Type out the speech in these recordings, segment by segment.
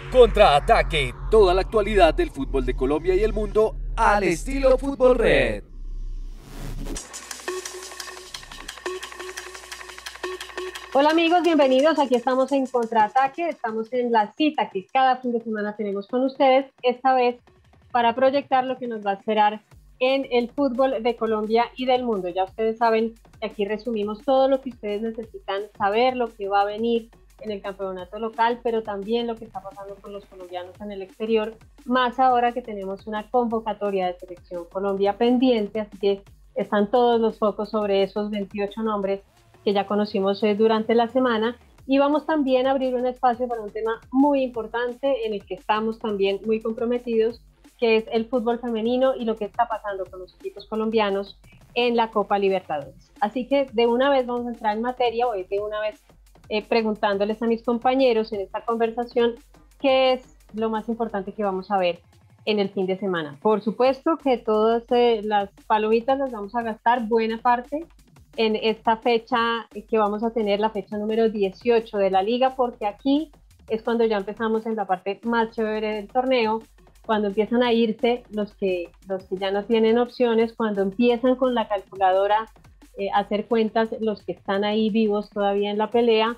Contraataque, toda la actualidad del fútbol de Colombia y el mundo al estilo Fútbol Red. Hola amigos, bienvenidos. Aquí estamos en Contraataque. Estamos en la cita que cada fin de semana tenemos con ustedes, esta vez para proyectar lo que nos va a esperar en el fútbol de Colombia y del mundo. Ya ustedes saben que aquí resumimos todo lo que ustedes necesitan saber, lo que va a venir en el campeonato local, pero también lo que está pasando con los colombianos en el exterior, más ahora que tenemos una convocatoria de Selección Colombia pendiente, así que están todos los focos sobre esos 28 nombres que ya conocimos durante la semana, y vamos también a abrir un espacio para un tema muy importante en el que estamos también muy comprometidos, que es el fútbol femenino y lo que está pasando con los equipos colombianos en la Copa Libertadores. Así que de una vez vamos a entrar en materia, hoy de una vez preguntándoles a mis compañeros en esta conversación qué es lo más importante que vamos a ver en el fin de semana. Por supuesto que todas las palomitas las vamos a gastar buena parte en esta fecha que vamos a tener, la fecha número 18 de la liga, porque aquí es cuando ya empezamos en la parte más chévere del torneo, cuando empiezan a irse los que ya no tienen opciones, cuando empiezan con la calculadora hacer cuentas los que están ahí vivos todavía en la pelea,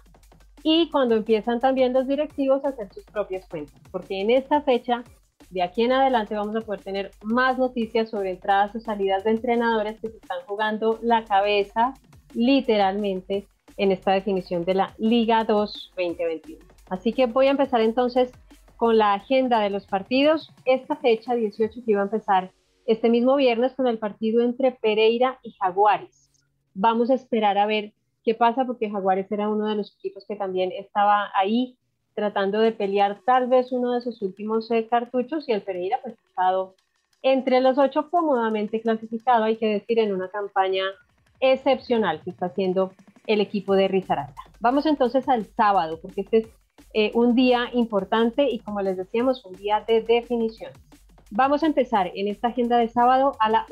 y cuando empiezan también los directivos a hacer sus propias cuentas, porque en esta fecha, de aquí en adelante, vamos a poder tener más noticias sobre entradas o salidas de entrenadores que se están jugando la cabeza, literalmente, en esta definición de la Liga 2 2021. Así que voy a empezar entonces con la agenda de los partidos. Esta fecha 18 que iba a empezar este mismo viernes con el partido entre Pereira y Jaguares. Vamos a esperar a ver qué pasa, porque Jaguares era uno de los equipos que también estaba ahí tratando de pelear tal vez uno de sus últimos cartuchos, y el Pereira pues ha estado entre los 8 cómodamente clasificado, hay que decir, en una campaña excepcional que está haciendo el equipo de Risaralda. Vamos entonces al sábado, porque este es un día importante y, como les decíamos, un día de definición. Vamos a empezar en esta agenda de sábado a la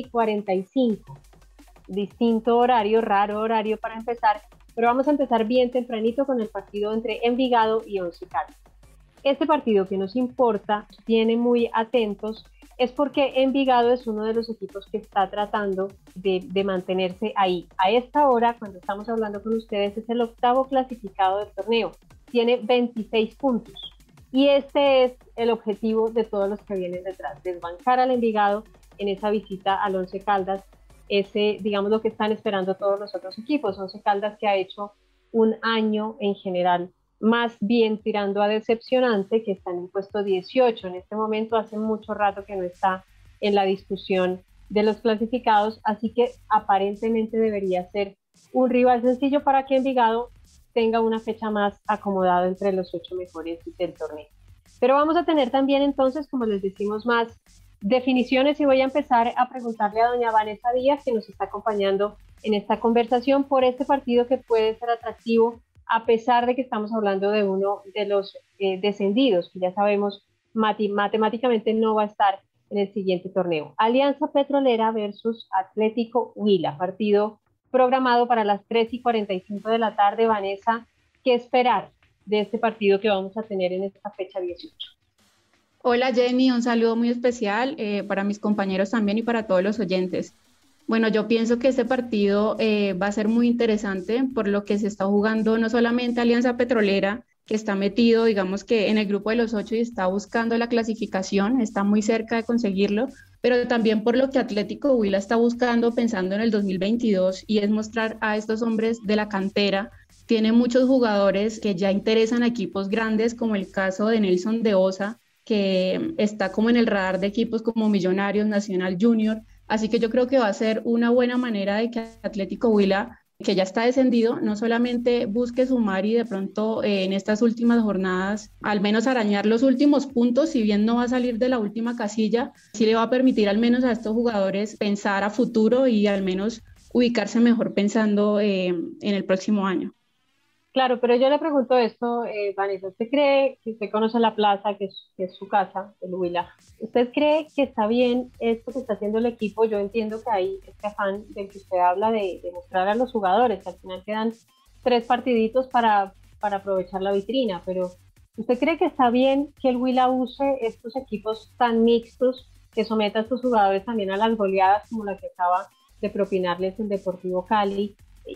1:45. Distinto horario, raro horario para empezar, pero vamos a empezar bien tempranito con el partido entre Envigado y Once Caldas. Este partido que nos importa, tiene muy atentos, es porque Envigado es uno de los equipos que está tratando de mantenerse ahí. A esta hora, cuando estamos hablando con ustedes, es el 8º clasificado del torneo, tiene 26 puntos, y este es el objetivo de todos los que vienen detrás, desbancar al Envigado en esa visita al Once Caldas. Ese, digamos, lo que están esperando todos los otros equipos. Once Caldas, que ha hecho un año en general más bien tirando a decepcionante, que está en el puesto 18 en este momento, hace mucho rato que no está en la discusión de los clasificados, así que aparentemente debería ser un rival sencillo para que Envigado tenga una fecha más acomodada entre los 8 mejores del torneo. Pero vamos a tener también entonces, como les decimos, más definiciones, y voy a empezar a preguntarle a doña Vanessa Díaz, que nos está acompañando en esta conversación, por este partido que puede ser atractivo, a pesar de que estamos hablando de uno de los descendidos, que ya sabemos matemáticamente no va a estar en el siguiente torneo. Alianza Petrolera versus Atlético Huila, partido programado para las 3:45 de la tarde. Vanessa, ¿qué esperar de este partido que vamos a tener en esta fecha 18? Hola Jenny, un saludo muy especial para mis compañeros también y para todos los oyentes. Bueno, yo pienso que este partido va a ser muy interesante por lo que se está jugando no solamente Alianza Petrolera, que está metido, digamos que en el grupo de los 8 y está buscando la clasificación, está muy cerca de conseguirlo, pero también por lo que Atlético Huila está buscando pensando en el 2022, y es mostrar a estos hombres de la cantera. Tiene muchos jugadores que ya interesan a equipos grandes, como el caso de Nelson de Osa, que está como en el radar de equipos como Millonarios, Nacional Junior, así que yo creo que va a ser una buena manera de que Atlético Huila, que ya está descendido, no solamente busque sumar y de pronto en estas últimas jornadas al menos arañar los últimos puntos, si bien no va a salir de la última casilla, sí le va a permitir al menos a estos jugadores pensar a futuro y al menos ubicarse mejor pensando en el próximo año. Claro, pero yo le pregunto esto, Vanessa, ¿usted cree que usted conoce la plaza, que es su casa, el Huila? ¿Usted cree que está bien esto que está haciendo el equipo? Yo entiendo que hay este afán del que usted habla de mostrar a los jugadores, que al final quedan 3 partiditos para aprovechar la vitrina, pero ¿Usted cree que está bien que el Huila use estos equipos tan mixtos, que someta a estos jugadores también a las goleadas como la que acaba de propinarles el Deportivo Cali,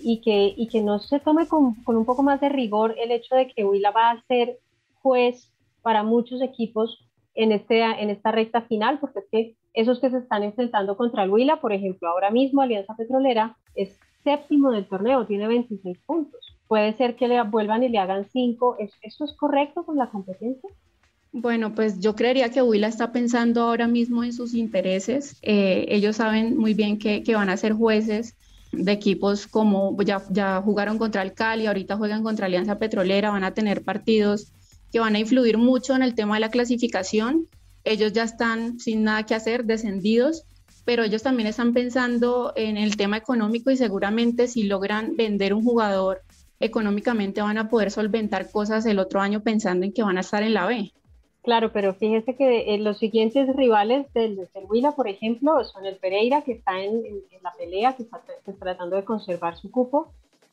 y que no se tome con un poco más de rigor el hecho de que Huila va a ser juez para muchos equipos en esta recta final? Porque es que esos que se están enfrentando contra el Huila, por ejemplo, ahora mismo Alianza Petrolera es séptimo del torneo, tiene 26 puntos. Puede ser que le vuelvan y le hagan 5. ¿Eso es correcto con la competencia? Bueno, pues yo creería que Huila está pensando ahora mismo en sus intereses. Ellos saben muy bien que van a ser jueces de equipos como ya jugaron contra el Cali, ahorita juegan contra Alianza Petrolera, van a tener partidos que van a influir mucho en el tema de la clasificación. Ellos ya están sin nada que hacer, descendidos, pero ellos también están pensando en el tema económico y seguramente si logran vender un jugador económicamente van a poder solventar cosas el otro año pensando en que van a estar en la B. Claro, pero fíjese que los siguientes rivales del Huila, por ejemplo, son el Pereira, que está en la pelea, que está tratando de conservar su cupo,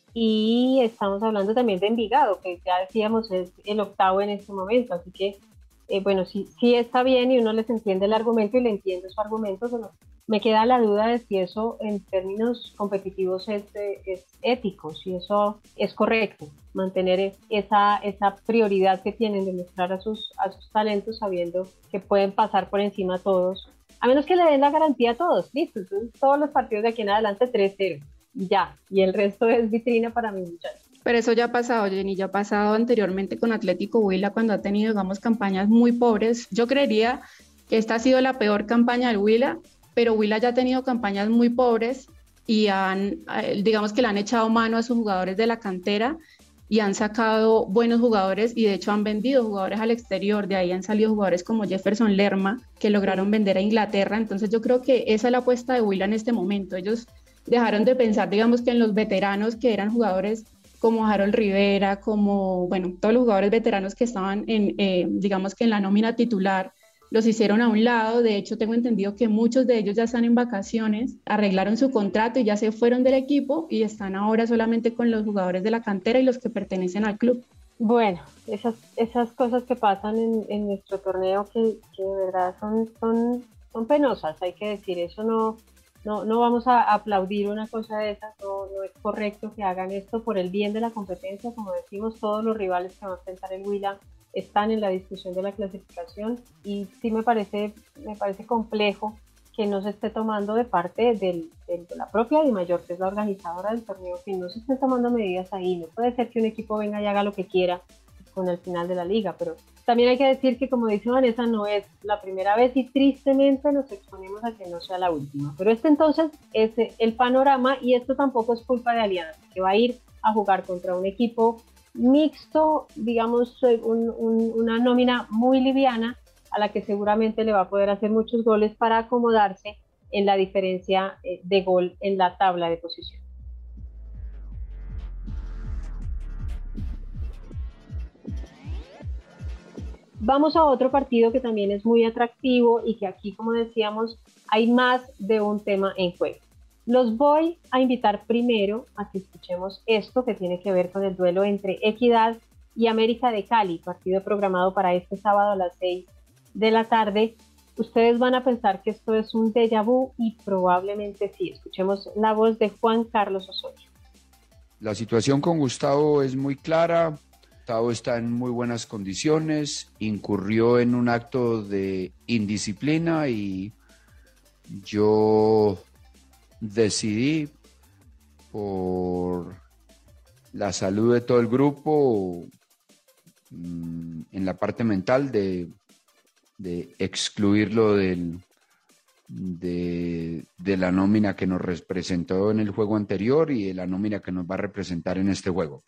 y estamos hablando también de Envigado, que ya decíamos es el octavo en este momento, así que bueno, sí está bien y uno les entiende el argumento y le entiende su argumento, pero me queda la duda de si eso en términos competitivos es ético, si eso es correcto, mantener esa prioridad que tienen de mostrar a sus talentos sabiendo que pueden pasar por encima a todos, a menos que le den la garantía a todos, listo, entonces todos los partidos de aquí en adelante 3-0, ya, y el resto es vitrina para mis muchachos. Pero eso ya ha pasado, Jenny, ya ha pasado anteriormente con Atlético Huila cuando ha tenido, digamos, campañas muy pobres. Yo creería que esta ha sido la peor campaña del Huila, pero Huila ya ha tenido campañas muy pobres y digamos que le han echado mano a sus jugadores de la cantera y han sacado buenos jugadores y de hecho han vendido jugadores al exterior. De ahí han salido jugadores como Jefferson Lerma que lograron vender a Inglaterra. Entonces yo creo que esa es la apuesta de Huila en este momento. Ellos dejaron de pensar, digamos, que en los veteranos que eran jugadores como Harold Rivera, como, bueno, todos los jugadores veteranos que estaban digamos que en la nómina titular, los hicieron a un lado. De hecho, tengo entendido que muchos de ellos ya están en vacaciones, arreglaron su contrato y ya se fueron del equipo y están ahora solamente con los jugadores de la cantera y los que pertenecen al club. Bueno, esas cosas que pasan en nuestro torneo que de verdad son penosas, hay que decir, eso no vamos a aplaudir una cosa de esas, no es correcto que hagan esto por el bien de la competencia. Como decimos, todos los rivales que va a enfrentar el Huila están en la discusión de la clasificación y sí me parece complejo que no se esté tomando de parte de la propia Dimayor, que es la organizadora del torneo, que no se estén tomando medidas ahí. No puede ser que un equipo venga y haga lo que quiera con el final de la liga, pero también hay que decir que, como dice Vanessa, no es la primera vez y tristemente nos exponemos a que no sea la última. Pero entonces es el panorama y esto tampoco es culpa de Alianza, que va a ir a jugar contra un equipo mixto, digamos, una nómina muy liviana a la que seguramente le va a poder hacer muchos goles para acomodarse en la diferencia de gol en la tabla de posición. Vamos a otro partido que también es muy atractivo y que aquí, como decíamos, hay más de un tema en juego. Los voy a invitar primero a que escuchemos esto que tiene que ver con el duelo entre Equidad y América de Cali, partido programado para este sábado a las 6 de la tarde. Ustedes van a pensar que esto es un déjà vu y probablemente sí. Escuchemos la voz de Juan Carlos Osorio. La situación con Gustavo es muy clara. Gustavo está en muy buenas condiciones, incurrió en un acto de indisciplina y yo decidí, por la salud de todo el grupo, en la parte mental de excluirlo de la nómina que nos representó en el juego anterior y de la nómina que nos va a representar en este juego.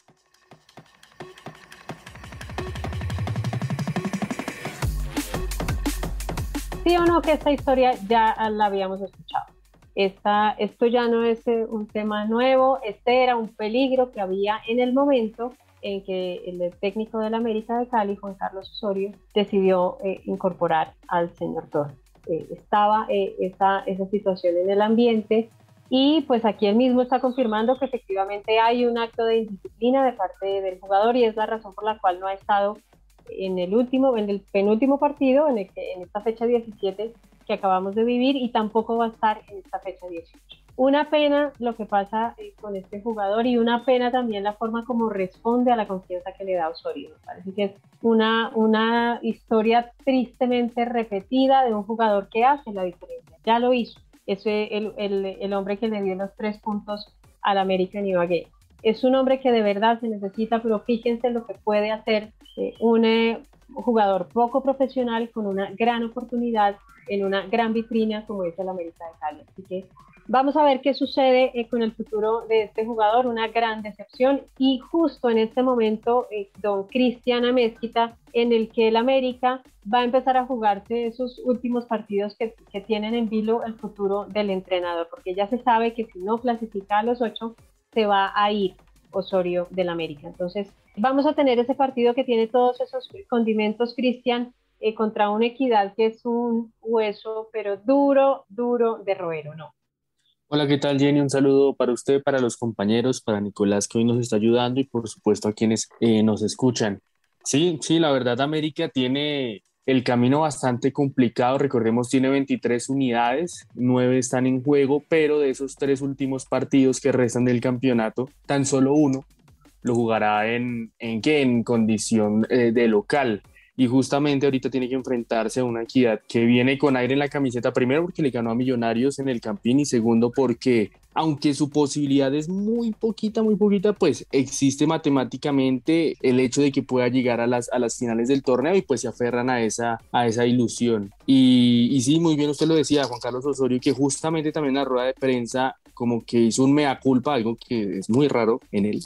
¿Sí o no que esta historia ya la habíamos escuchado? Esto ya no es un tema nuevo, este era un peligro que había en el momento en que el técnico del América de Cali, Juan Carlos Osorio, decidió incorporar al señor Torres. Estaba esa situación en el ambiente y pues aquí él mismo está confirmando que efectivamente hay un acto de indisciplina de parte del jugador y es la razón por la cual no ha estado en el penúltimo partido, en esta fecha 17 que acabamos de vivir, y tampoco va a estar en esta fecha 18. Una pena lo que pasa con este jugador, y una pena también la forma como responde a la confianza que le da Osorio. Me parece que es una historia tristemente repetida de un jugador que hace la diferencia. Ya lo hizo. Es el hombre que le dio los 3 puntos al American Ibagué. Es un hombre que de verdad se necesita, pero fíjense lo que puede hacer un jugador poco profesional con una gran oportunidad en una gran vitrina como es el América de Cali. Así que vamos a ver qué sucede con el futuro de este jugador, una gran decepción, y justo en este momento don Cristian Amezquita, en el que el América va a empezar a jugarse esos últimos partidos que tienen en vilo el futuro del entrenador, porque ya se sabe que si no clasifica a los 8, se va a ir Osorio del América. Entonces vamos a tener ese partido que tiene todos esos condimentos, Cristian, contra una Equidad que es un hueso, pero duro de roer, ¿o no? Hola, ¿qué tal, Jenny? Un saludo para usted, para los compañeros, para Nicolás, que hoy nos está ayudando, y por supuesto a quienes nos escuchan. Sí, la verdad, América tiene el camino bastante complicado. Recordemos, tiene 23 unidades, 9 están en juego, pero de esos 3 últimos partidos que restan del campeonato, tan solo uno lo jugará en condición de local. Y justamente ahorita tiene que enfrentarse a una Equidad que viene con aire en la camiseta, primero porque le ganó a Millonarios en el Campín, y segundo porque, aunque su posibilidad es muy poquita, pues existe matemáticamente el hecho de que pueda llegar a las finales del torneo, y pues se aferran a esa ilusión. Y sí, muy bien usted lo decía, Juan Carlos Osorio, que justamente también en la rueda de prensa como que hizo un mea culpa, algo que es muy raro en él.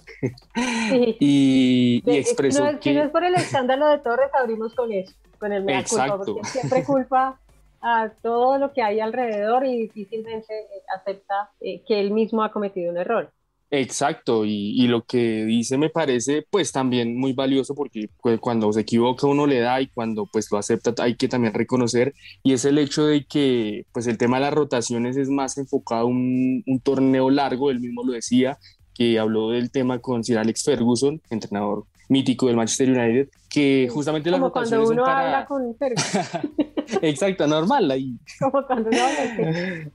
Sí. y expresó si no es por el escándalo de Torres, abrimos con eso, con el mea culpa, porque siempre culpa a todo lo que hay alrededor y difícilmente acepta que él mismo ha cometido un error. Exacto, y lo que dice me parece pues también muy valioso, porque pues, cuando se equivoca uno le da, y cuando pues lo acepta hay que también reconocer, y es el hecho de que pues el tema de las rotaciones es más enfocado a un torneo largo. Él mismo lo decía, que habló del tema con Sir Alex Ferguson, entrenador mítico del Manchester United, que justamente las rotaciones son para... Como cuando uno habla con Ferguson. Exacto, normal ahí. Como cuando uno habla.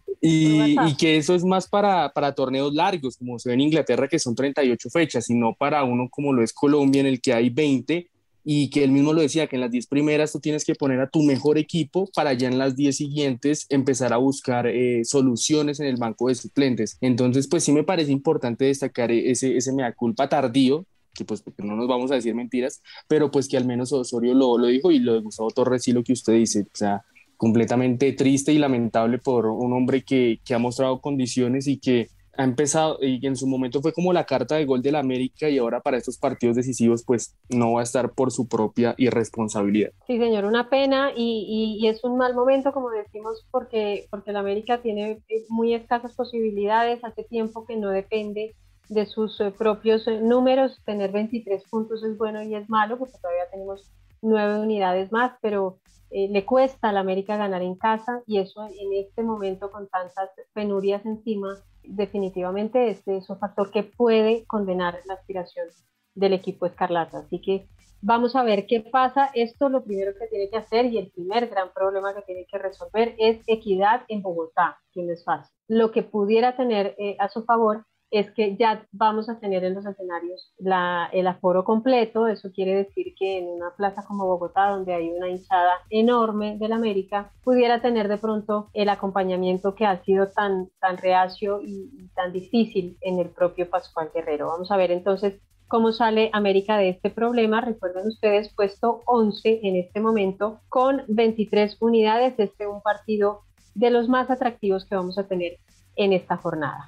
Y que eso es más para torneos largos, como se ve en Inglaterra, que son 38 fechas, y no para uno como lo es Colombia, en el que hay 20, y que él mismo lo decía, que en las 10 primeras tú tienes que poner a tu mejor equipo para ya en las 10 siguientes empezar a buscar soluciones en el banco de suplentes. Entonces, pues sí me parece importante destacar ese mea culpa tardío, que pues porque no nos vamos a decir mentiras, pero pues que al menos Osorio lo dijo, y lo de Gustavo Torres sí, lo que usted dice, o sea, completamente triste y lamentable por un hombre que ha mostrado condiciones y que ha empezado, y que en su momento fue como la carta de gol del América, y ahora para estos partidos decisivos pues no va a estar por su propia irresponsabilidad. Sí, señor, una pena, y es un mal momento, como decimos, porque el América tiene muy escasas posibilidades. Hace tiempo que no depende de sus propios números. Tener 23 puntos es bueno y es malo, porque todavía tenemos 9 unidades más, pero le cuesta al América ganar en casa, y eso en este momento, con tantas penurias encima, definitivamente es un factor que puede condenar la aspiración del equipo escarlata. Así que vamos a ver qué pasa. Esto lo primero que tiene que hacer, y el primer gran problema que tiene que resolver, es Equidad en Bogotá, que no es fácil. Lo que pudiera tener a su favor es que ya vamos a tener en los escenarios el aforo completo. Eso quiere decir que en una plaza como Bogotá, donde hay una hinchada enorme del América, pudiera tener de pronto el acompañamiento que ha sido tan reacio y tan difícil en el propio Pascual Guerrero. Vamos a ver entonces cómo sale América de este problema. Recuerden ustedes, puesto 11 en este momento, con 23 unidades. Este es un partido de los más atractivos que vamos a tener en esta jornada.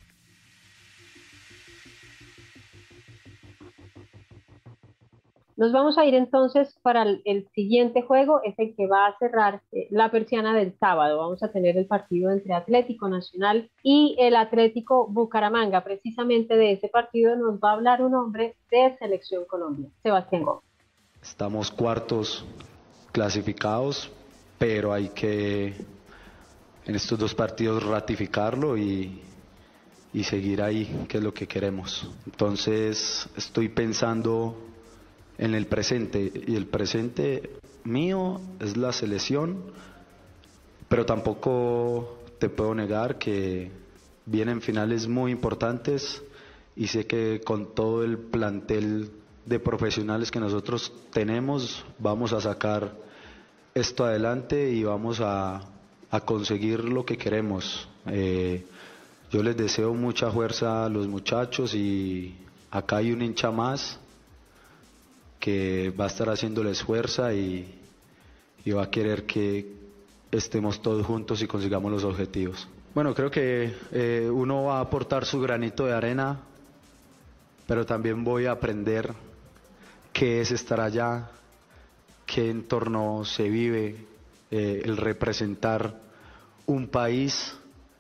Nos vamos a ir entonces para el siguiente juego, es el que va a cerrar la persiana del sábado. Vamos a tener el partido entre Atlético Nacional y el Atlético Bucaramanga. Precisamente de ese partido nos va a hablar un hombre de Selección Colombia, Sebastián Gómez. Estamos cuartos clasificados, pero hay que en estos 2 partidos ratificarlo y seguir ahí, que es lo que queremos. Entonces estoy pensando en el presente, y el presente mío es la selección, pero tampoco te puedo negar que vienen finales muy importantes y sé que con todo el plantel de profesionales que nosotros tenemos vamos a sacar esto adelante y vamos a conseguir lo que queremos. Yo les deseo mucha fuerza a los muchachos y acá hay un hincha más que va a estar haciéndoles fuerza y va a querer que estemos todos juntos y consigamos los objetivos. Bueno, creo que uno va a aportar su granito de arena, pero también voy a aprender qué es estar allá, qué entorno se vive, el representar un país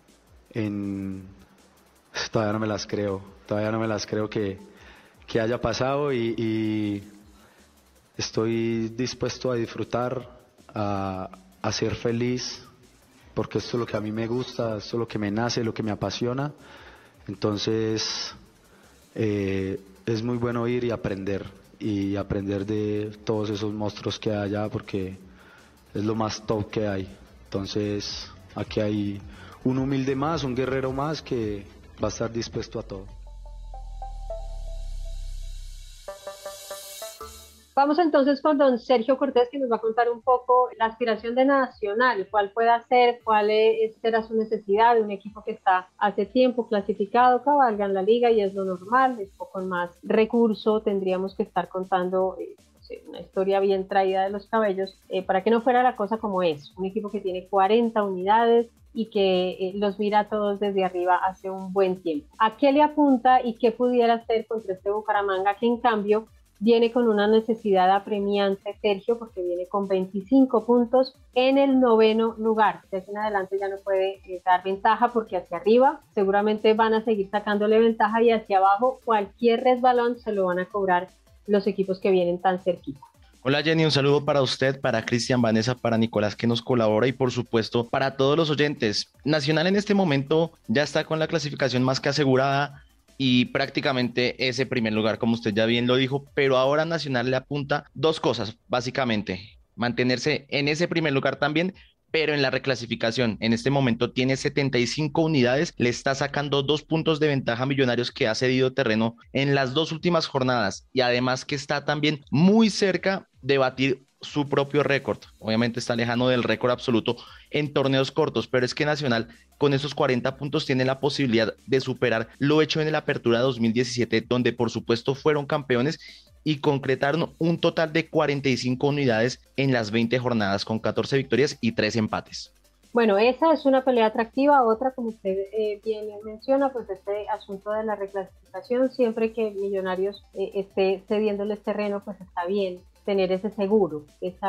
todavía no me las creo que haya pasado y estoy dispuesto a disfrutar, a ser feliz, porque esto es lo que a mí me gusta, esto es lo que me nace, lo que me apasiona. Entonces es muy bueno ir y aprender de todos esos monstruos que hay allá, porque es lo más top que hay. Entonces aquí hay un humilde más, un guerrero más que va a estar dispuesto a todo. Vamos entonces con don Sergio Cortés, que nos va a contar un poco la aspiración de Nacional, cuál puede ser, será su necesidad de un equipo que está hace tiempo clasificado, cabalga en la liga y es lo normal, es poco más recurso, tendríamos que estar contando una historia bien traída de los cabellos, para que no fuera la cosa como es, un equipo que tiene 40 unidades y que los mira a todos desde arriba hace un buen tiempo. ¿A qué le apunta y qué pudiera hacer contra este Bucaramanga que en cambio viene con una necesidad apremiante, Sergio, porque viene con 25 puntos en el 9º lugar? De aquí en adelante ya no puede dar ventaja, porque hacia arriba seguramente van a seguir sacándole ventaja y hacia abajo cualquier resbalón se lo van a cobrar los equipos que vienen tan cerquita. Hola Jenny, un saludo para usted, para Cristian, Vanessa, para Nicolás que nos colabora y por supuesto para todos los oyentes. Nacional en este momento ya está con la clasificación más que asegurada y prácticamente ese primer lugar, como usted ya bien lo dijo, pero ahora Nacional le apunta dos cosas, básicamente, mantenerse en ese primer lugar también, pero en la reclasificación. En este momento tiene 75 unidades, le está sacando 2 puntos de ventaja a Millonarios, que ha cedido terreno en las 2 últimas jornadas, y además que está también muy cerca de batir su propio récord. Obviamente está lejano del récord absoluto en torneos cortos, pero es que Nacional con esos 40 puntos tiene la posibilidad de superar lo hecho en la Apertura 2017, donde por supuesto fueron campeones y concretaron un total de 45 unidades en las 20 jornadas, con 14 victorias y 3 empates. Bueno, esa es una pelea atractiva. Otra, como usted bien menciona, pues este asunto de la reclasificación, siempre que Millonarios esté cediéndoles terreno, pues está bien tener ese seguro,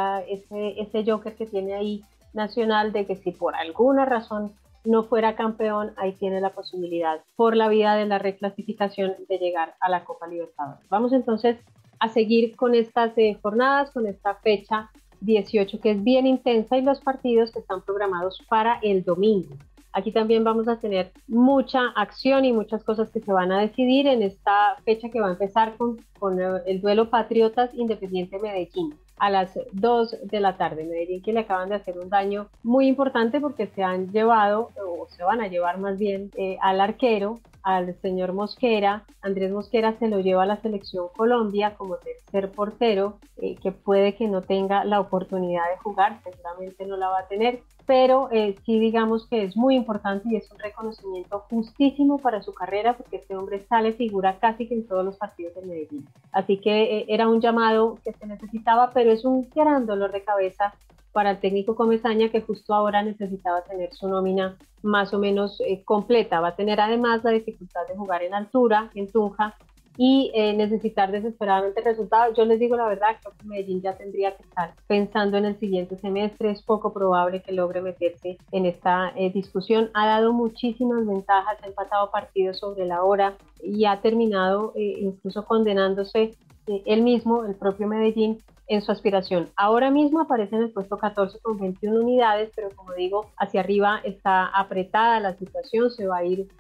ese joker que tiene ahí Nacional, de que si por alguna razón no fuera campeón, ahí tiene la posibilidad, por la vía de la reclasificación, de llegar a la Copa Libertadores. Vamos entonces a seguir con estas jornadas, con esta fecha 18, que es bien intensa, y los partidos que están programados para el domingo. Aquí también vamos a tener mucha acción y muchas cosas que se van a decidir en esta fecha, que va a empezar con el duelo Patriotas Independiente Medellín a las 2 de la tarde. Medellín, que le acaban de hacer un daño muy importante, porque se han llevado, o se van a llevar más bien, al arquero, al señor Mosquera. Andrés Mosquera se lo lleva a la selección Colombia como tercer portero, que puede que no tenga la oportunidad de jugar, seguramente no la va a tener, pero sí, digamos que es muy importante y es un reconocimiento justísimo para su carrera, porque este hombre sale figura casi que en todos los partidos de Medellín. Así que era un llamado que se necesitaba, pero es un gran dolor de cabeza para el técnico Comesaña, que justo ahora necesitaba tener su nómina más o menos completa. Va a tener además la dificultad de jugar en altura, en Tunja, y necesitar desesperadamente resultados. Yo les digo la verdad, creo que Medellín ya tendría que estar pensando en el siguiente semestre. Es poco probable que logre meterse en esta discusión. Ha dado muchísimas ventajas, ha empatado partidos sobre la hora y ha terminado incluso condenándose él mismo, el propio Medellín, en su aspiración. Ahora mismo aparece en el puesto 14 con 21 unidades, pero como digo, hacia arriba está apretada la situación, se va a ir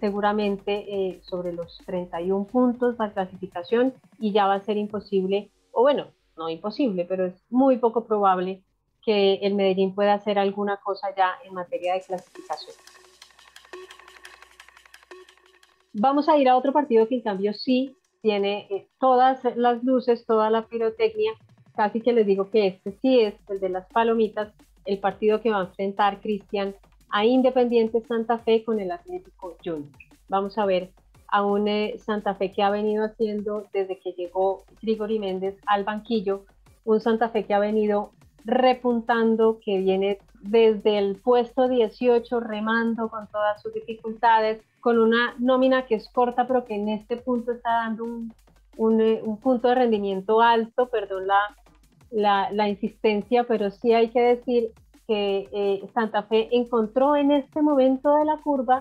seguramente sobre los 31 puntos la clasificación, y ya va a ser imposible, o bueno, no imposible, pero es muy poco probable que el Medellín pueda hacer alguna cosa ya en materia de clasificación. Vamos a ir a otro partido que en cambio sí tiene todas las luces, toda la pirotecnia. Casi que les digo que este sí es el de las palomitas, el partido que va a enfrentar Cristian a Independiente Santa Fe con el Atlético Junior. Vamos a ver a un Santa Fe que ha venido haciendo desde que llegó Grigori Méndez al banquillo, un Santa Fe que ha venido repuntando, que viene desde el puesto 18 remando con todas sus dificultades, con una nómina que es corta pero que en este punto está dando un punto de rendimiento alto, perdón la insistencia, pero sí hay que decir que Santa Fe encontró en este momento de la curva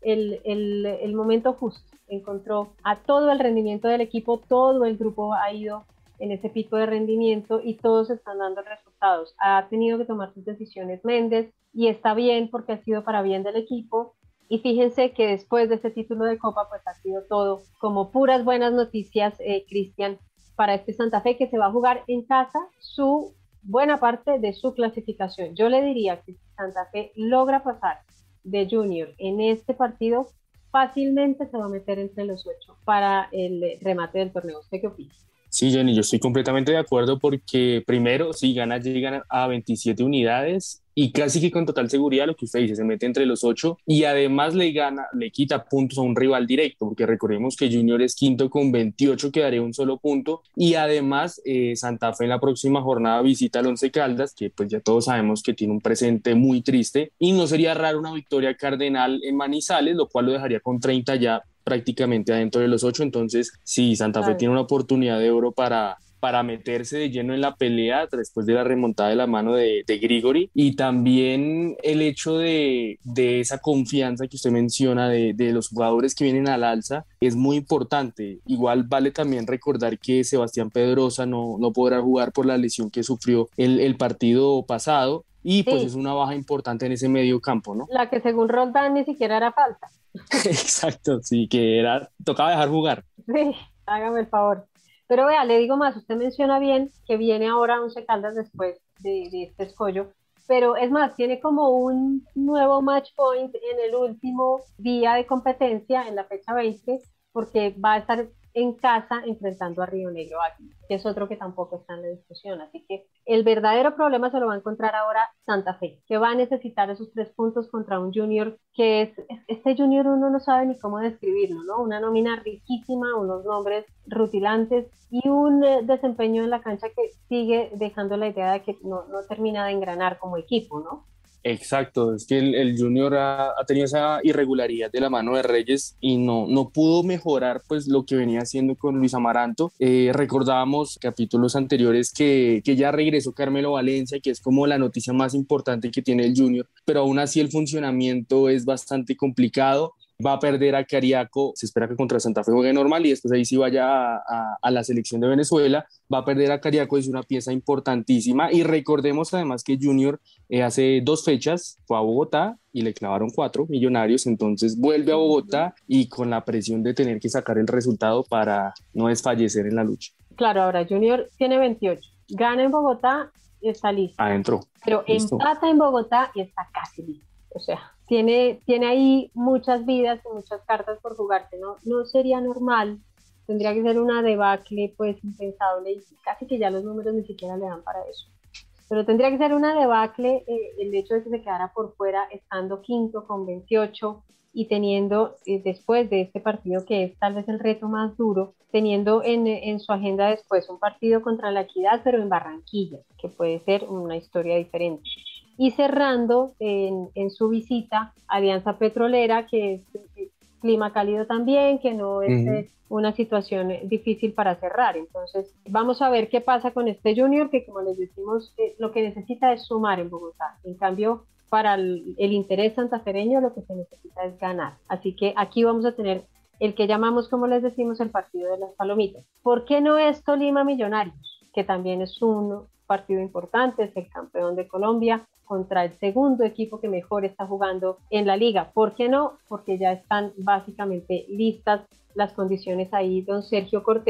el momento justo, encontró a todo el rendimiento del equipo, todo el grupo ha ido en ese pico de rendimiento y todos están dando resultados. Ha tenido que tomar sus decisiones Méndez y está bien porque ha sido para bien del equipo. Y fíjense que después de ese título de Copa, pues ha sido todo como puras buenas noticias, Cristian, para este Santa Fe que se va a jugar en casa su buena parte de su clasificación. Yo le diría que si Santa Fe logra pasar de Junior en este partido, fácilmente se va a meter entre los 8 para el remate del torneo. ¿Usted qué opina? Sí, Jenny, yo estoy completamente de acuerdo porque primero, si gana, llegan a 27 unidades y casi que con total seguridad lo que usted dice, se mete entre los 8 y además le quita puntos a un rival directo, porque recordemos que Junior es quinto con 28, quedaría un solo punto y además Santa Fe en la próxima jornada visita al Once Caldas, que pues ya todos sabemos que tiene un presente muy triste y no sería raro una victoria cardenal en Manizales, lo cual lo dejaría con 30 ya prácticamente adentro de los 8, entonces sí, Santa Fe tiene una oportunidad de oro para meterse de lleno en la pelea después de la remontada de la mano de Grigori y también el hecho de esa confianza que usted menciona de los jugadores que vienen al alza es muy importante. Igual vale también recordar que Sebastián Pedrosa no podrá jugar por la lesión que sufrió el partido pasado y pues Sí. es una baja importante en ese medio campo, ¿no? La que según Roldán ni siquiera era falta. Exacto, sí, tocaba dejar jugar. Sí, hágame el favor. Pero vea, le digo más, usted menciona bien que viene ahora Once Caldas después de este escollo, pero es más, tiene como un nuevo match point en el último día de competencia, en la fecha 20, porque va a estar en casa enfrentando a Río Negro Águila, que es otro que tampoco está en la discusión. Así que el verdadero problema se lo va a encontrar ahora Santa Fe, que va a necesitar esos 3 puntos contra un Junior, que este Junior uno no sabe ni cómo describirlo, ¿no? Una nómina riquísima, unos nombres rutilantes y un desempeño en la cancha que sigue dejando la idea de que no termina de engranar como equipo, ¿no? Exacto, es que el Junior ha tenido esa irregularidad de la mano de Reyes y no pudo mejorar pues lo que venía haciendo con Luis Amaranto. Recordábamos capítulos anteriores que ya regresó Carmelo Valencia, que es como la noticia más importante que tiene el Junior, pero aún así el funcionamiento es bastante complicado. Va a perder a Cariaco, se espera que contra Santa Fe juegue normal y después ahí sí vaya a la selección de Venezuela. Va a perder a Cariaco, es una pieza importantísima y recordemos además que Junior hace 2 fechas fue a Bogotá y le clavaron 4 Millonarios, entonces vuelve a Bogotá y con la presión de tener que sacar el resultado para no desfallecer en la lucha. Claro, ahora Junior tiene 28, gana en Bogotá y está listo. Adentro. Pero Listo. empata en Bogotá y está casi listo. O sea, tiene ahí muchas vidas y muchas cartas por jugarse, ¿no? No sería normal, tendría que ser una debacle pues impensable y casi que ya los números ni siquiera le dan para eso. Pero tendría que ser una debacle el hecho de que se quedara por fuera estando quinto con 28 y teniendo después de este partido que es tal vez el reto más duro, teniendo en su agenda después un partido contra la Equidad pero en Barranquilla, que puede ser una historia diferente. Y cerrando en su visita Alianza Petrolera, que es clima cálido también, que no es una situación difícil para cerrar. Entonces, vamos a ver qué pasa con este Junior, que como les decimos, lo que necesita es sumar en Bogotá. En cambio, para el interés santafereño, lo que se necesita es ganar. Así que aquí vamos a tener el que llamamos, como les decimos, el partido de las palomitas. ¿Por qué no es Tolima Millonarios? Que también es un partido importante, es el campeón de Colombia contra el segundo equipo que mejor está jugando en la liga. ¿Por qué no? Porque ya están básicamente listas las condiciones ahí. Don Sergio Cortés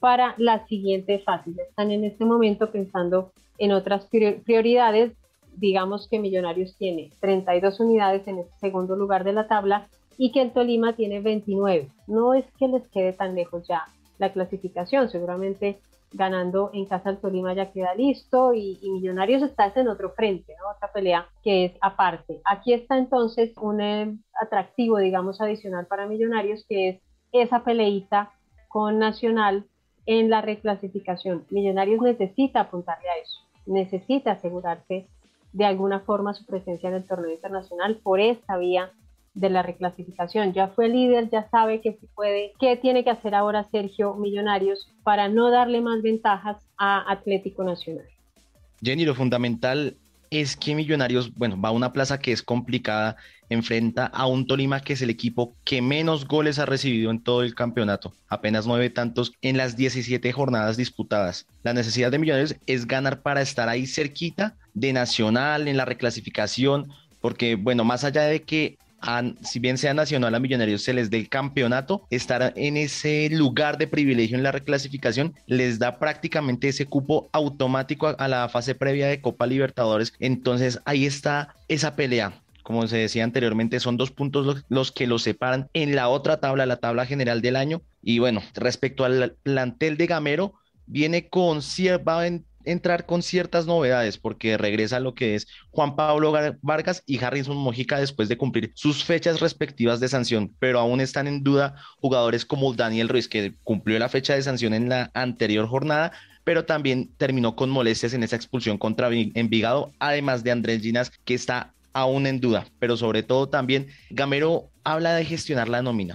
para la siguiente fase. Ya están en este momento pensando en otras prioridades. Digamos que Millonarios tiene 32 unidades en el segundo lugar de la tabla y que el Tolima tiene 29. No es que les quede tan lejos ya la clasificación, seguramente ganando en casa el Tolima ya queda listo y Millonarios está en otro frente, ¿no? Otra pelea que es aparte. Aquí está entonces un atractivo, digamos, adicional para Millonarios, que es esa peleita con Nacional en la reclasificación. Millonarios necesita apuntarle a eso, necesita asegurarse de alguna forma su presencia en el torneo internacional por esta vía de la reclasificación. Ya fue líder, ya sabe que puede. ¿Qué tiene que hacer ahora Sergio Millonarios para no darle más ventajas a Atlético Nacional? Jenny, lo fundamental es que Millonarios, bueno, va a una plaza que es complicada, enfrenta a un Tolima que es el equipo que menos goles ha recibido en todo el campeonato, apenas 9 tantos en las 17 jornadas disputadas. La necesidad de Millonarios es ganar para estar ahí cerquita de Nacional en la reclasificación, porque, bueno, más allá de que si bien sea Nacional, a Millonarios se les dé el campeonato, estar en ese lugar de privilegio en la reclasificación les da prácticamente ese cupo automático a la fase previa de Copa Libertadores. Entonces ahí está esa pelea. Como se decía anteriormente, son 2 puntos los que los separan en la otra tabla, la tabla general del año. Y bueno, respecto al plantel de Gamero, viene va a entrar con ciertas novedades, porque regresa lo que es Juan Pablo Vargas y Harrison Mojica después de cumplir sus fechas respectivas de sanción, pero aún están en duda jugadores como Daniel Ruiz, que cumplió la fecha de sanción en la anterior jornada, pero también terminó con molestias en esa expulsión contra Envigado, además de Andrés Ginas, que está aún en duda, pero sobre todo también Gamero habla de gestionar la nómina,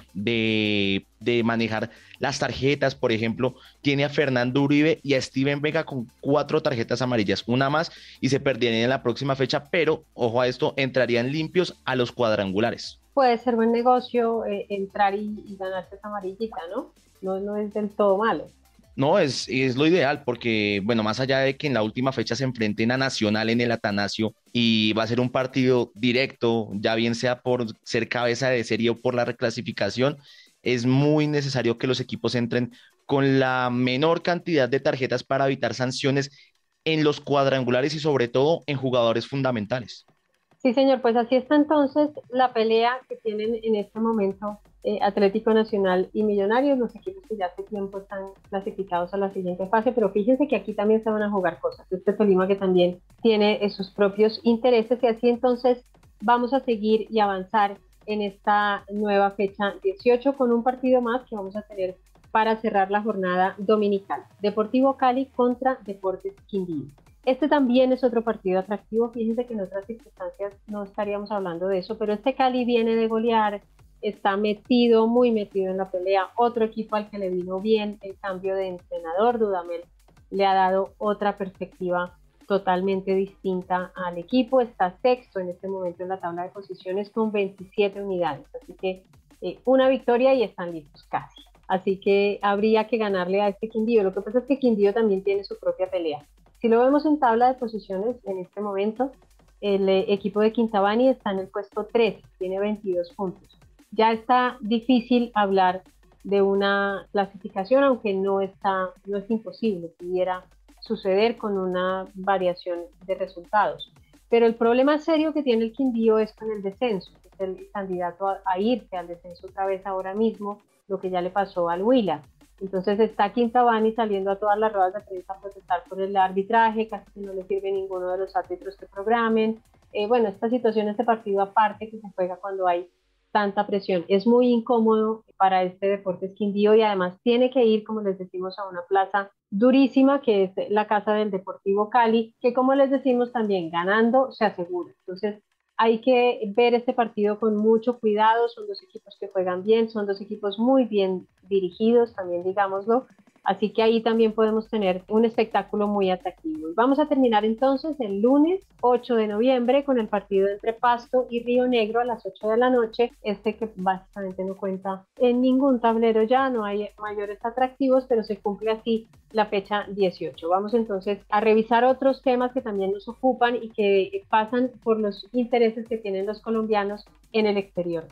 de manejar las tarjetas. Por ejemplo, tiene a Fernando Uribe y a Steven Vega con 4 tarjetas amarillas, una más y se perderían en la próxima fecha, pero ojo a esto, entrarían limpios a los cuadrangulares. Puede ser buen negocio entrar y ganarse esa amarillita, ¿no? No es del todo malo. No, es lo ideal porque, bueno, más allá de que en la última fecha se enfrenten a Nacional en el Atanasio y va a ser un partido directo, ya bien sea por ser cabeza de serie o por la reclasificación, es muy necesario que los equipos entren con la menor cantidad de tarjetas para evitar sanciones en los cuadrangulares y sobre todo en jugadores fundamentales. Sí, señor, pues así está entonces la pelea que tienen en este momento Atlético Nacional y Millonarios, los equipos que ya hace tiempo están clasificados a la siguiente fase, pero fíjense que aquí también se van a jugar cosas. Este Tolima que también tiene sus propios intereses y así entonces vamos a seguir y avanzar en esta nueva fecha 18 con un partido más que vamos a tener para cerrar la jornada dominical. Deportivo Cali contra Deportes Quindío. Este también es otro partido atractivo. Fíjense que en otras circunstancias no estaríamos hablando de eso, pero este Cali viene de golear, está metido, muy metido en la pelea. Otro equipo al que le vino bien el cambio de entrenador, Dudamel, le ha dado otra perspectiva totalmente distinta al equipo. Está sexto en este momento en la tabla de posiciones con 27 unidades, así que una victoria y están listos casi. Así que habría que ganarle a este Quindío. Lo que pasa es que Quindío también tiene su propia pelea. Si lo vemos en tabla de posiciones en este momento, el equipo de Quintabani está en el puesto 3, tiene 22 puntos. Ya está difícil hablar de una clasificación, aunque no es imposible, pudiera suceder con una variación de resultados. Pero el problema serio que tiene el Quindío es con el descenso, es el candidato a irse al descenso otra vez ahora mismo, lo que ya le pasó al Huila. Entonces está Quintabani saliendo a todas las ruedas de prensa a protestar por el arbitraje, casi que no le sirve ninguno de los árbitros que programen. Bueno, esta situación, este partido aparte que se juega cuando hay tanta presión, es muy incómodo para este Deportes Quindío y además tiene que ir, como les decimos, a una plaza durísima que es la casa del Deportivo Cali, que como les decimos también ganando se asegura. Entonces hay que ver este partido con mucho cuidado, son dos equipos que juegan bien, son dos equipos muy bien dirigidos también, digámoslo, así que ahí también podemos tener un espectáculo muy atractivo. Vamos a terminar entonces el lunes 8 de noviembre con el partido entre Pasto y Río Negro a las 8 de la noche, que básicamente no cuenta en ningún tablero ya, no hay mayores atractivos, pero se cumple así la fecha 18. Vamos entonces a revisar otros temas que también nos ocupan y que pasan por los intereses que tienen los colombianos en el exterior.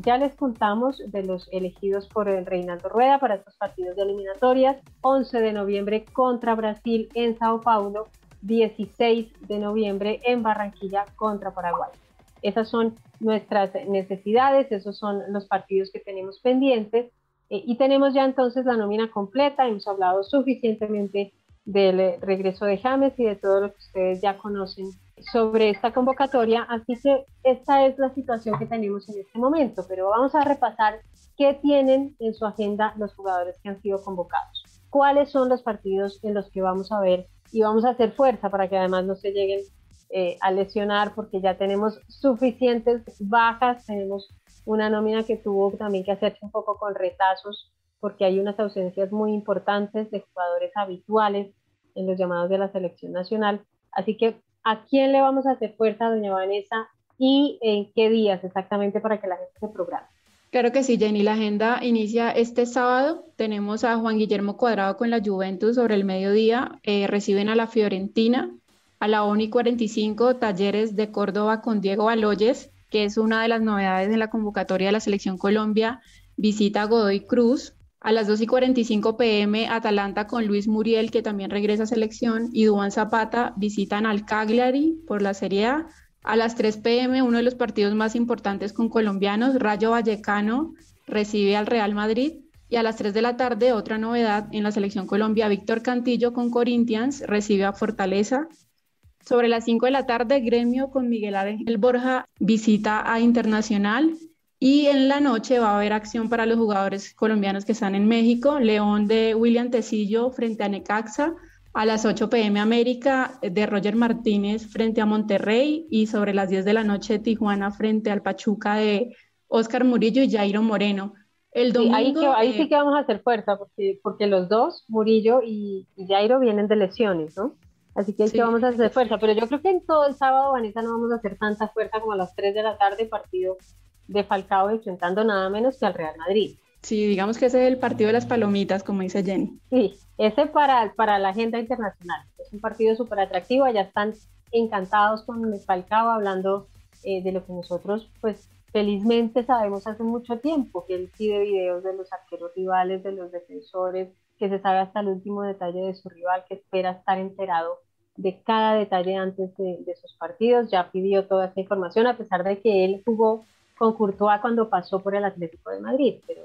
ya les contamos de los elegidos por el Reinaldo Rueda para estos partidos de eliminatorias: 11 de noviembre contra Brasil en Sao Paulo, 16 de noviembre en Barranquilla contra Paraguay. Esas son nuestras necesidades, esos son los partidos que tenemos pendientes, y tenemos ya entonces la nómina completa. Hemos hablado suficientemente del regreso de James y de todo lo que ustedes ya conocen sobre esta convocatoria, así que esta es la situación que tenemos en este momento, pero vamos a repasar qué tienen en su agenda los jugadores que han sido convocados, cuáles son los partidos en los que vamos a ver, y vamos a hacer fuerza para que además no se lleguen a lesionar, porque ya tenemos suficientes bajas, tenemos una nómina que tuvo también que hacerse un poco con retazos, porque hay unas ausencias muy importantes de jugadores habituales en los llamados de la selección nacional. Así que, ¿a quién le vamos a hacer fuerza, doña Vanessa? ¿Y en qué días exactamente para que la gente se programe? Claro que sí, Jenny. La agenda inicia este sábado. Tenemos a Juan Guillermo Cuadrado con la Juventus sobre el mediodía. Reciben a la Fiorentina. A la 1:45, Talleres de Córdoba con Diego Baloyes, que es una de las novedades en la convocatoria de la Selección Colombia. Visita a Godoy Cruz. A las 2:45 p.m, Atalanta con Luis Muriel, que también regresa a selección, y Duván Zapata visitan al Cagliari por la Serie A. A las 3 p.m, uno de los partidos más importantes con colombianos, Rayo Vallecano recibe al Real Madrid. Y a las 3 de la tarde, otra novedad en la Selección Colombia, Víctor Cantillo con Corinthians recibe a Fortaleza. Sobre las 5 de la tarde, Gremio con Miguel Ángel Borja visita a Internacional. Y en la noche va a haber acción para los jugadores colombianos que están en México. León de William Tecillo frente a Necaxa. A las 8 p.m. América de Roger Martínez frente a Monterrey. Y sobre las 10 de la noche, Tijuana frente al Pachuca de Oscar Murillo y Jairo Moreno. El domingo, sí, ahí sí que vamos a hacer fuerza, porque los dos, Murillo y Jairo, vienen de lesiones, ¿no? Así que ahí sí vamos a hacer fuerza. Pero yo creo que en todo el sábado, Vanessa, no vamos a hacer tanta fuerza como a las 3 de la tarde, partido de Falcao enfrentando nada menos que al Real Madrid. Sí, digamos que ese es el partido de las palomitas, como dice Jenny. Sí, ese para la agenda internacional. Es un partido súper atractivo. Allá están encantados con Falcao, hablando de lo que nosotros, pues, felizmente sabemos hace mucho tiempo, que él pide videos de los arqueros rivales, de los defensores, que se sabe hasta el último detalle de su rival, que espera estar enterado de cada detalle antes de sus partidos. Ya pidió toda esta información, a pesar de que él jugó con Courtois cuando pasó por el Atlético de Madrid, pero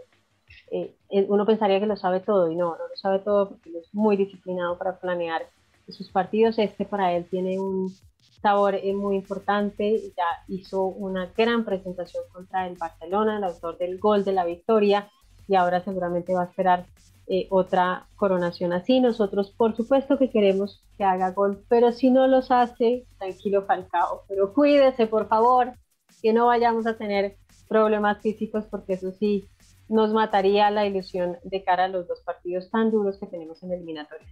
uno pensaría que lo sabe todo, y no lo sabe todo, porque él es muy disciplinado para planear sus partidos. Para él tiene un sabor muy importante. Ya hizo una gran presentación contra el Barcelona, el autor del gol de la victoria, y ahora seguramente va a esperar otra coronación así. Nosotros, por supuesto, que queremos que haga gol, pero si no los hace, tranquilo Falcao, pero cuídese, por favor, que no vayamos a tener problemas físicos, porque eso sí nos mataría la ilusión de cara a los dos partidos tan duros que tenemos en eliminatoria.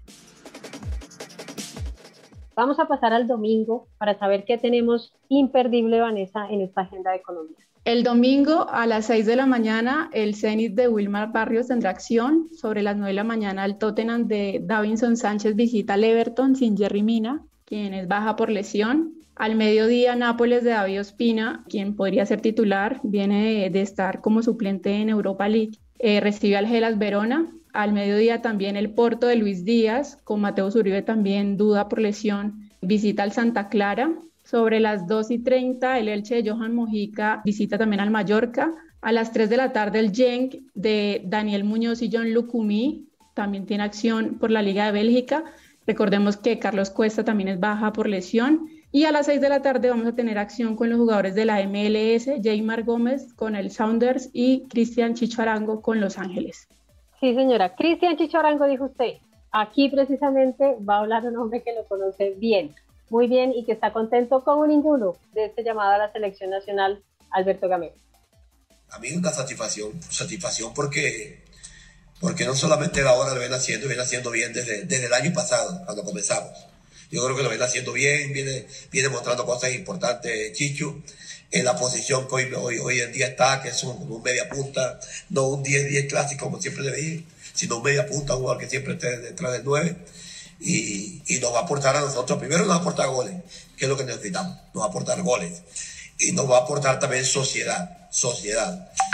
Vamos a pasar al domingo para saber qué tenemos imperdible, Vanessa, en esta agenda de Colombia. El domingo a las 6 de la mañana, el Zenit de Wilmar Barrios tendrá acción. Sobre las 9 de la mañana, el Tottenham de Davinson Sánchez visita al Everton sin Yerry Mina, quien es baja por lesión. Al mediodía, Nápoles de David Ospina, quien podría ser titular, viene de estar como suplente en Europa League, recibe al Hellas Verona. Al mediodía también el Porto de Luis Díaz, con Mateus Uribe también duda por lesión, visita al Santa Clara. Sobre las 2:30, el Elche de Johan Mojica visita también al Mallorca. A las 3 de la tarde, el Genk de Daniel Muñoz y John Lucumí también tiene acción por la Liga de Bélgica. Recordemos que Carlos Cuesta también es baja por lesión. Y a las 6 de la tarde vamos a tener acción con los jugadores de la MLS, Jaymar Gómez con el Sounders y Cristian Chicho Arango con Los Ángeles. Sí, señora, Cristian Chicho Arango, dijo usted. Aquí precisamente va a hablar un hombre que lo conoce bien, muy bien, y que está contento como ninguno de este llamado a la selección nacional, Alberto Gamero. A mí es una satisfacción porque no solamente ahora lo viene haciendo bien desde el año pasado, cuando comenzamos. Yo creo que lo viene haciendo bien, viene mostrando cosas importantes, Chicho, en la posición que hoy en día está, que es un media punta, no un 10-10 clásico como siempre le dije, sino un media punta, un jugador que siempre esté detrás del 9, y nos va a aportar a nosotros. Primero nos va a aportar goles, que es lo que necesitamos, nos va a aportar goles, y nos va a aportar también sociedad.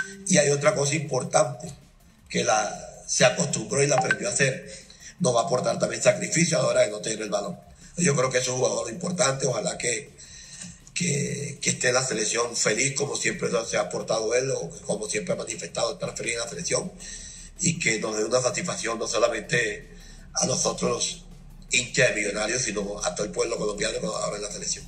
Y hay otra cosa importante que se acostumbró y la aprendió a hacer. Nos va a aportar también sacrificio a la hora de no tener el balón. Yo creo que es un jugador importante. Ojalá que esté en la selección feliz como siempre se ha portado él, o como siempre ha manifestado estar feliz en la selección, y que nos dé una satisfacción no solamente a nosotros los hinchas de Millonarios, sino a todo el pueblo colombiano ahora en la selección.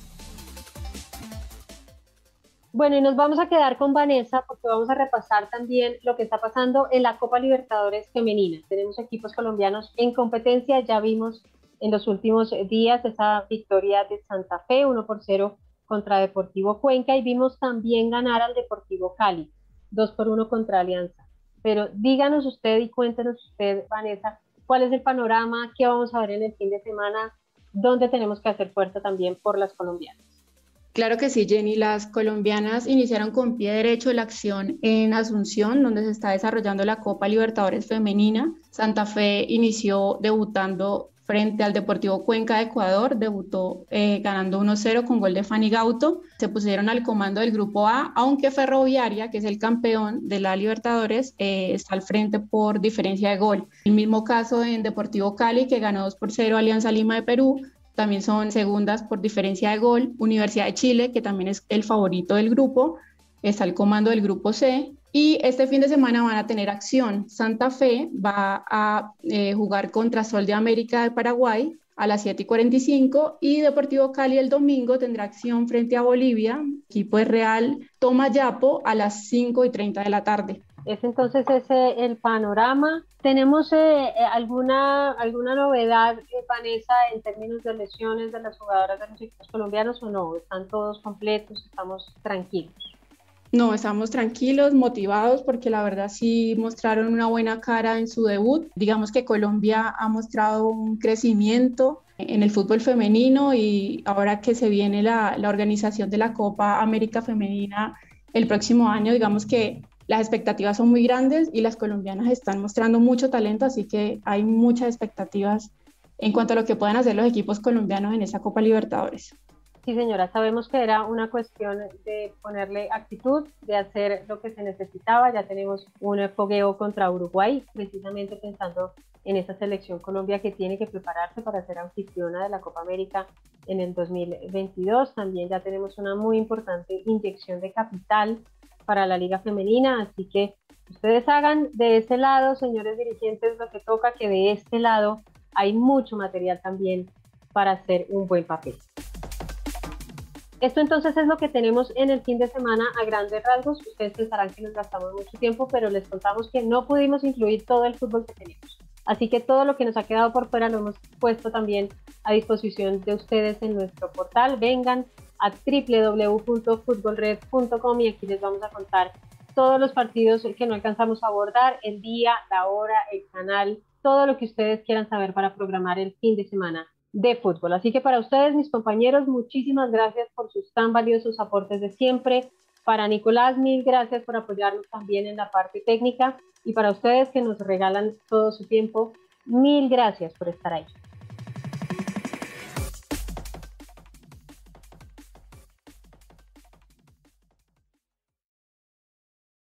Bueno, y nos vamos a quedar con Vanessa porque vamos a repasar también lo que está pasando en la Copa Libertadores femenina. Tenemos equipos colombianos en competencia, ya vimos en los últimos días esa victoria de Santa Fe, 1-0 contra Deportivo Cuenca, y vimos también ganar al Deportivo Cali, 2-1 contra Alianza. Pero díganos usted y cuéntenos usted, Vanessa, cuál es el panorama, qué vamos a ver en el fin de semana, dónde tenemos que hacer fuerza también por las colombianas. Claro que sí, Jenny. Las colombianas iniciaron con pie derecho la acción en Asunción, donde se está desarrollando la Copa Libertadores Femenina. Santa Fe inició debutando frente al Deportivo Cuenca de Ecuador, debutó ganando 1-0 con gol de Fanny Gauto. Se pusieron al comando del Grupo A, aunque Ferroviaria, que es el campeón de la Libertadores, está al frente por diferencia de gol. El mismo caso en Deportivo Cali, que ganó 2-0 Alianza Lima de Perú. También son segundas por diferencia de gol. Universidad de Chile, que también es el favorito del grupo, está al comando del Grupo C. Y este fin de semana van a tener acción. Santa Fe va a jugar contra Sol de América de Paraguay a las 7:45, y Deportivo Cali el domingo tendrá acción frente a Bolivia, equipo de Real Tomayapo, a las 5:30 de la tarde. Es entonces ese el panorama. ¿Tenemos alguna novedad, Vanessa, en términos de lesiones de las jugadoras de los equipos colombianos o no? ¿Están todos completos? ¿Estamos tranquilos? No, estamos tranquilos, motivados, porque la verdad sí mostraron una buena cara en su debut. Digamos que Colombia ha mostrado un crecimiento en el fútbol femenino, y ahora que se viene la organización de la Copa América Femenina el próximo año, digamos que las expectativas son muy grandes y las colombianas están mostrando mucho talento, así que hay muchas expectativas en cuanto a lo que puedan hacer los equipos colombianos en esa Copa Libertadores. Sí, señora, sabemos que era una cuestión de ponerle actitud, de hacer lo que se necesitaba. Ya tenemos un fogueo contra Uruguay, precisamente pensando en esa selección Colombia que tiene que prepararse para ser anfitriona de la Copa América en el 2022. También ya tenemos una muy importante inyección de capital para la Liga Femenina, así que ustedes hagan de ese lado, señores dirigentes, lo que toca, que de este lado hay mucho material también para hacer un buen papel. Esto entonces es lo que tenemos en el fin de semana a grandes rasgos. Ustedes pensarán que nos gastamos mucho tiempo, pero les contamos que no pudimos incluir todo el fútbol que tenemos. Así que todo lo que nos ha quedado por fuera lo hemos puesto también a disposición de ustedes en nuestro portal. Vengan a www.futbolred.com y aquí les vamos a contar todos los partidos que no alcanzamos a abordar, el día, la hora, el canal, todo lo que ustedes quieran saber para programar el fin de semana de fútbol. Así que para ustedes, mis compañeros, muchísimas gracias por sus tan valiosos aportes de siempre. Para Nicolás, mil gracias por apoyarnos también en la parte técnica, y para ustedes que nos regalan todo su tiempo, mil gracias por estar ahí.